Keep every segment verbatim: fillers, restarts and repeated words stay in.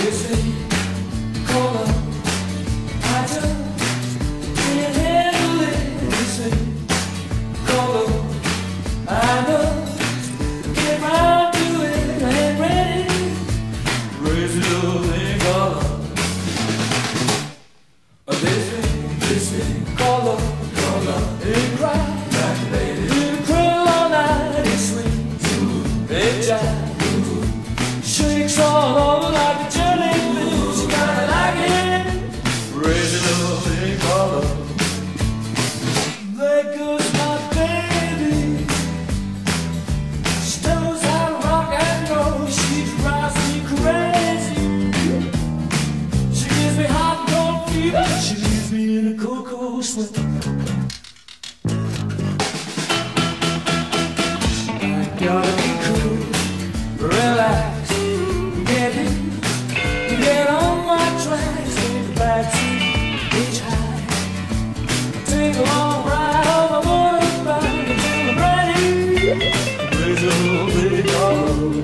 This thing called love, I just can't handle it. This thing called love, I just get right to it. I ain't ready. Crazy little thing called love. This thing, this thing called love, called love. It cries like a lady. It crawl all night. It swings, it jives. Shakes all over like a jellyfish. You gotta like it. Crazy little thing called love. There goes my baby. She knows how to rock and roll. She drives me crazy. She gives me hot and cold fever. She leaves me in a cocoa sweat. I gotta be cool, relax. Get on my tracks, take the backseat, hitchhike. Take a long ride on my motorbike until I'm ready. Raise a little bit of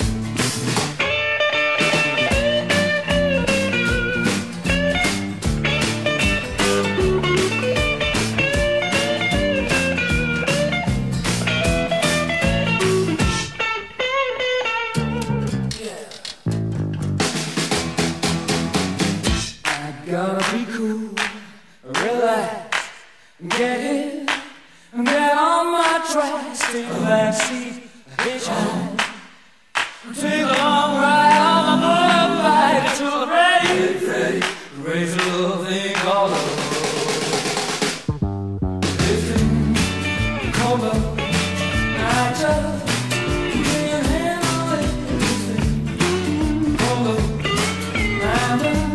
gotta be cool, relax, get in, get on my tracks, take the backseat, hitchhike, take a long ride on my motorbike until I'm ready, ready, raise a little thing called love. This thing called love, I just can't handle it. This thing called love, I just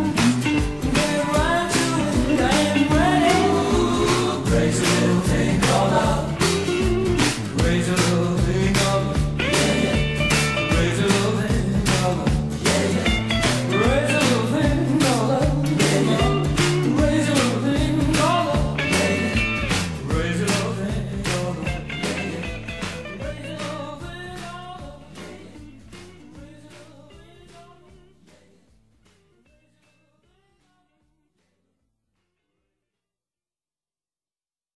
crazy little thing called love.